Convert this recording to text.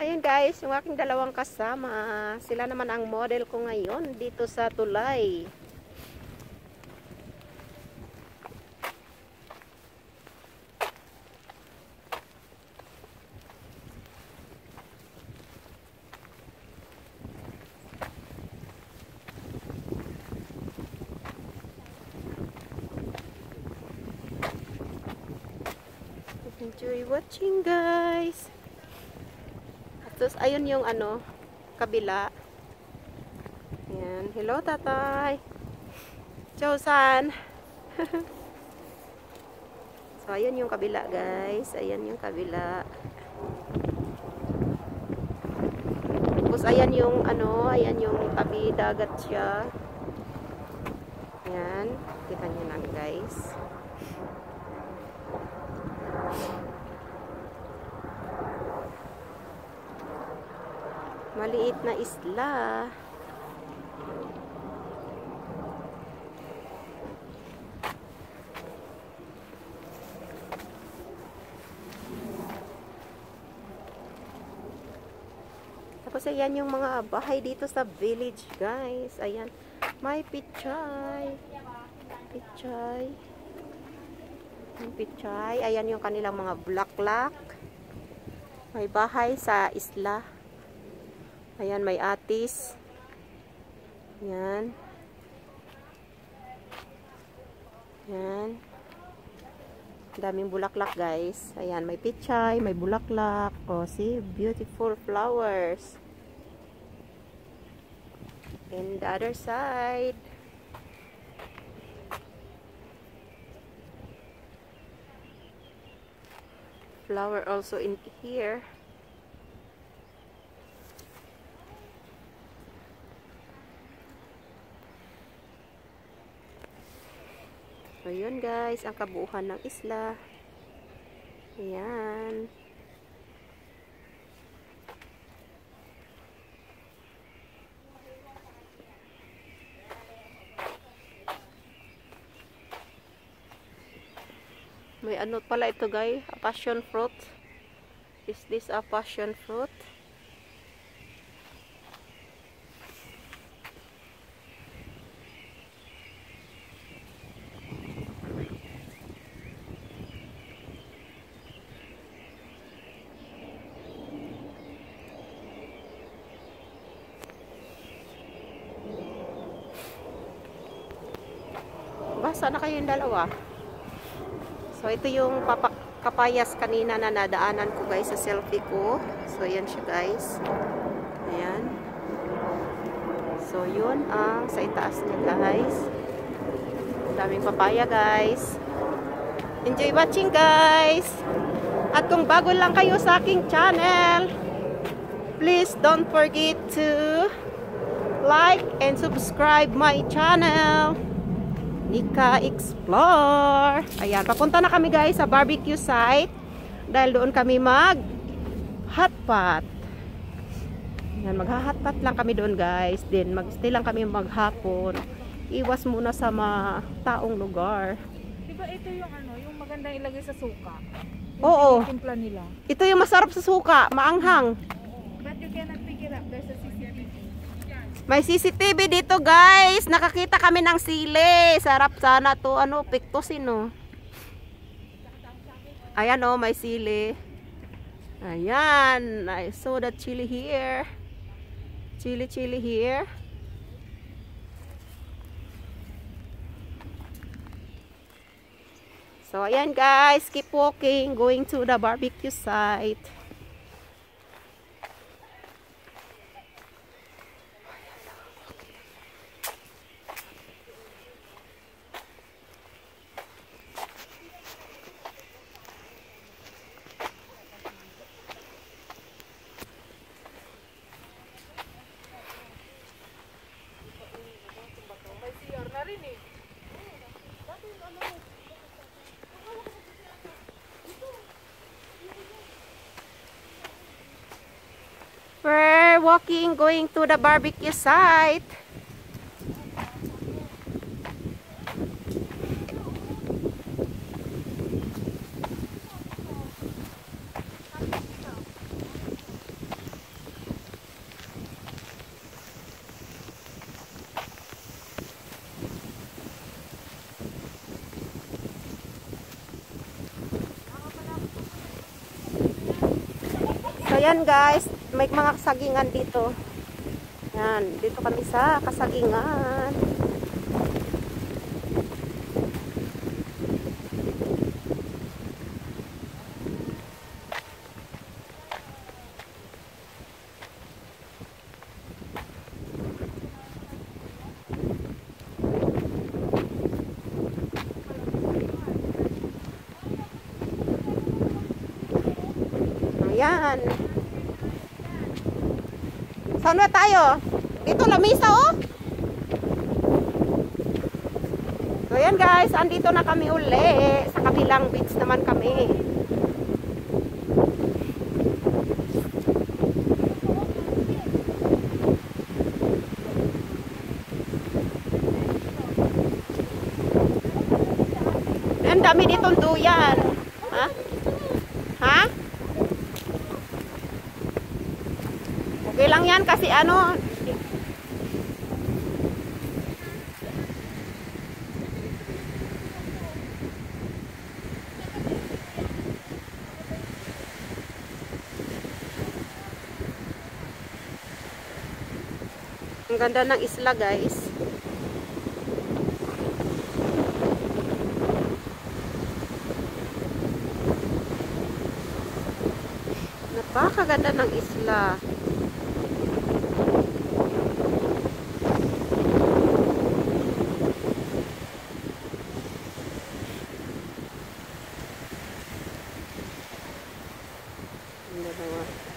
Ayan guys, yung aking dalawang kasama. Sila naman ang model ko ngayon dito sa tulay. Enjoy watching guys. Tapos ayun yung kabila. Ayan. Hello tatay. Chow-san. So ayun yung kabila guys. Ayan yung kabila. Tapos ayan yung ayan yung tabi dagat siya. Ayan. Kita nyo lang guys. Maliit na isla. Tapos ayan yung mga bahay dito sa village guys. Ayan. May pichay. Pichay. Pichay. Ayan yung kanilang mga bulaklak. May bahay sa isla. Ayan, may atis. Ayan. Ayan. Daming bulaklak, guys. Ayan, may pichay, may bulaklak. Oh, see? Beautiful flowers. And the other side. Flower also in here. So, yun guys, ang kabuuan ng isla. Ayan. May ano pala ito guys, a passion fruit. Is this a passion fruit? Sana kayong dalawa. So ito yung kapayas kanina na nadaanan ko guys sa selfie ko. So yan siya guys. Ayan. So yun ang sa itaas niya guys. Daming papaya guys. Enjoy watching guys. At kung bago lang kayo sa aking channel, please don't forget to like and subscribe my channel. Nika Explore. Ayan, papunta na kami guys sa barbecue site dahil doon kami mag hotpot. Ayan, mag-hotpot lang kami doon guys. Then mag-stay lang kami maghapon. Iwas muna sa mga taong lugar. Diba ito yung yung magandang ilagay sa suka? Oo. Timpla nila. Ito yung masarap sa suka, maanghang. But you cannot pick it up. There's a CCTV. May CCTV dito guys. Nakakita kami ng sili. Sarap sana to. Piktusin oh. Ayan oh, may sili. Ayan. I saw the chili here. Chili here. So ayan guys. Keep walking. Going to the barbecue site. We're walking, going to the barbecue site. yan guys, may mga kasagingan dito. Yan, dito kami sa kasagingan. Ayan. Saan na tayo? Dito lamisa oh. So yan guys, andito na kami uli. Sa kabilang beach naman kami. Ang dami ditong duyan. Ha? Ha? Okay lang yan kasi ano, ang ganda ng isla guys. Napakaganda ng isla. Ang dalawa.